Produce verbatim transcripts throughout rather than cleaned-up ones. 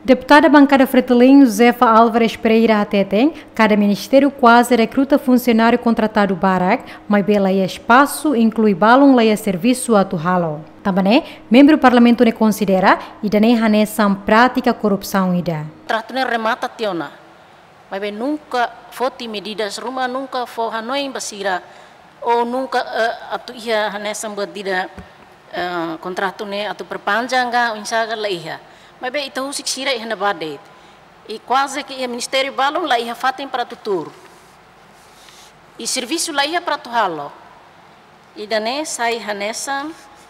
Deputada bancada Fretilin Josefa Álvares Pereira Ateteng, cada ministério quase recruta funcionário contratado barak, mas bela e espaço inclui balão leia serviço a tuhalo. Também, membro do parlamento ne considera e dane hanesan prática corrupção ida. Tratune remata tiona, mas bem nunca foti medidas rumah nunca for hanoi basira ou nunca uh, atu ia hanesan medida uh, contrato ne atu perpanjanga insaga leia. Mas bem, itu usik sira ihna badai. E quase que o ministério balon lá ia fatem para tutur. E serviço lá ia para tuhalo. E dane sai hanessa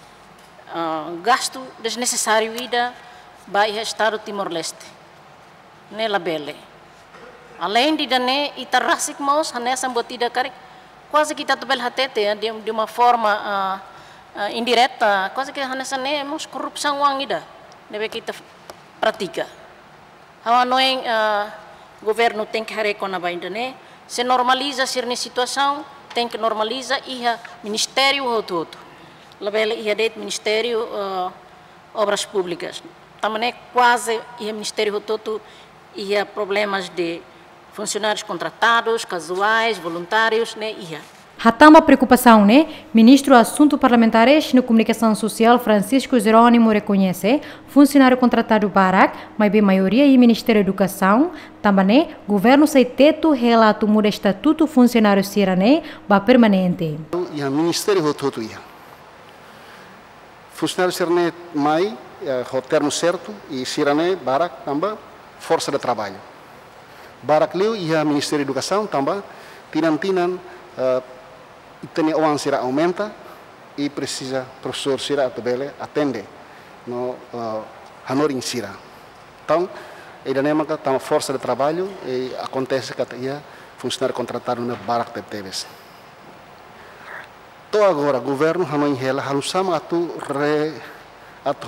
uh, gasto desnecessário ida vai estado Timor-Leste. Ne labele. Além de dane itarasik maus hanessa botida karik quase que tatubel hatete de, de uma forma uh, uh, indireta, quase que hanessa ne mos corrupção wang ida. Deve kita pratica. Hawa noeng uh, governo tem que reconhecer né? Se normaliza ser na situação, tem que normalizar ia ministério ou tudo. Labela ia det ministério uh, obras públicas. Também quase ia ministério ou tudo ia problemas de funcionários contratados, casuais, voluntários, né? Ia. Hatamba preocupação, né? Ministro do Assuntos Parlamentares na Comunicação Social Francisco Jerônimo reconhece funcionário contratado barak, mas bem maioria e Ministério da Educação, também governo sai teto relato muda estatuto funcionário sirane ba permanente. E a Ministério do todo ia. Funcionário sirane mai o termo certo e sirane barak também força de trabalho. Barak leu e a Ministério da Educação também tinan-tinan uh, e tem o ansira aumenta e precisa professor sira atobele atende no uh, hanor insira. Então, ele nem maka tam força de trabalho e acontece que ia funcionário contratado na barak de teves. To agora governo hanoi hela halusama atu re atu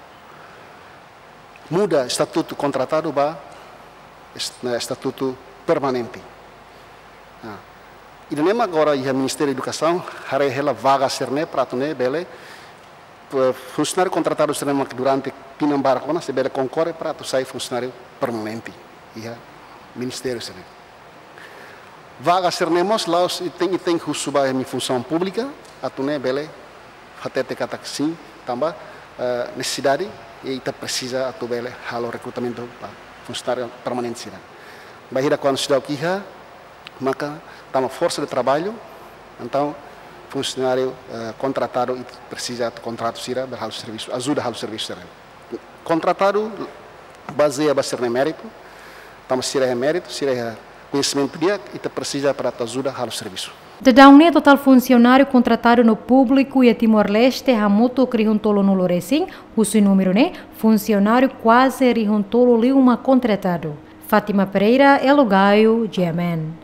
muda estatuto contratado ba estatuto permanente. Ah. E nem agora o Ministério da Educação hará ela vaga serne para tu né bele funcionário contratado serne durante pinambar kona se bele concorre para tu sair funcionário permanente e o Ministério serne vaga serne mos lá e tem e tem que subir a minha função pública a tu né bele hatete kata sim também necessidade e ita precisa a tu bele halo recrutamento para funcionário permanente sira bahira quando se dá o que maka tama força de trabalho, então funcionário uh, contratado e precisa de contrato sira berhal serviço, ajuda hal serviço sira. Contratado baseia baser no mérito, tama sira é mérito, sira é conhecimento dia e te precisa para te ajuda hal serviço. De daune total funcionário contratado no público e a Timor-Leste hamuto krihuntolo no Lorecim, o seu número né funcionário quase rihuntolo li uma contratado. Fátima Pereira, Elogaio, G M N.